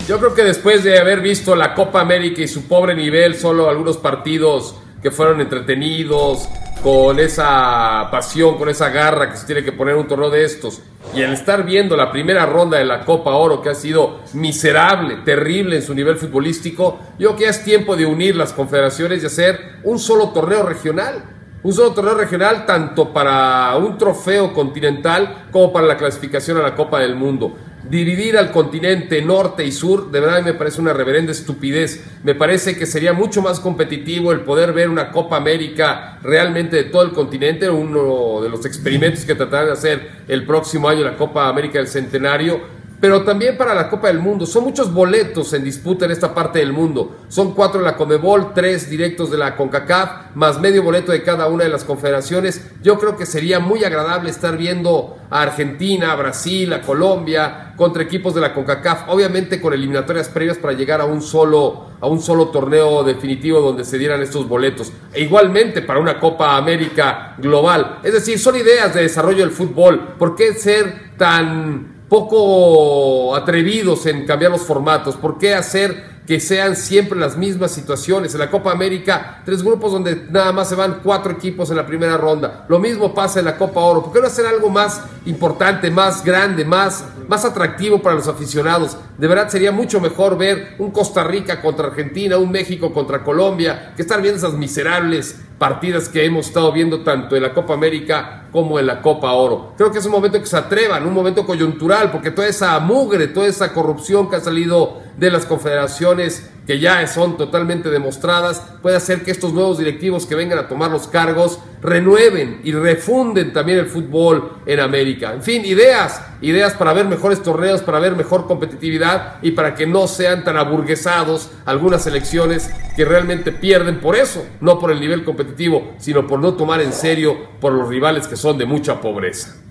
Yo creo que después de haber visto la Copa América y su pobre nivel, solo algunos partidos que fueron entretenidos, con esa pasión, con esa garra que se tiene que poner un torneo de estos, y el estar viendo la primera ronda de la Copa Oro, que ha sido miserable, terrible en su nivel futbolístico, yo creo que ya es tiempo de unir las confederaciones y hacer un solo torneo regional. Un solo torneo regional tanto para un trofeo continental como para la clasificación a la Copa del Mundo. Dividir al continente norte y sur, de verdad me parece una reverenda estupidez. Me parece que sería mucho más competitivo el poder ver una Copa América realmente de todo el continente, uno de los experimentos que tratarán de hacer el próximo año, la Copa América del Centenario, pero también para la Copa del Mundo. Son muchos boletos en disputa en esta parte del mundo. Son 4 de la Conmebol, 3 directos de la CONCACAF, más medio boleto de cada una de las confederaciones. Yo creo que sería muy agradable estar viendo a Argentina, a Brasil, a Colombia, contra equipos de la CONCACAF, obviamente con eliminatorias previas para llegar a un solo torneo definitivo donde se dieran estos boletos. E igualmente para una Copa América global. Es decir, son ideas de desarrollo del fútbol. ¿Por qué ser tan poco atrevidos en cambiar los formatos? ¿Por qué hacer que sean siempre las mismas situaciones? En la Copa América, 3 grupos donde nada más se van 4 equipos en la primera ronda. Lo mismo pasa en la Copa Oro. ¿Por qué no hacer algo más importante, más grande, más atractivo para los aficionados? De verdad sería mucho mejor ver un Costa Rica contra Argentina, un México contra Colombia, que estar viendo esas miserables partidas que hemos estado viendo tanto en la Copa América como en la Copa Oro. Creo que es un momento que se atrevan, un momento coyuntural, porque toda esa mugre, toda esa corrupción que ha salido de las confederaciones, que ya son totalmente demostradas, puede hacer que estos nuevos directivos que vengan a tomar los cargos renueven y refunden también el fútbol en América. En fin, ideas para ver mejores torneos, para ver mejor competitividad y para que no sean tan aburguesados algunas selecciones que realmente pierden por eso, no por el nivel competitivo, sino por no tomar en serio por los rivales que son de mucha pobreza.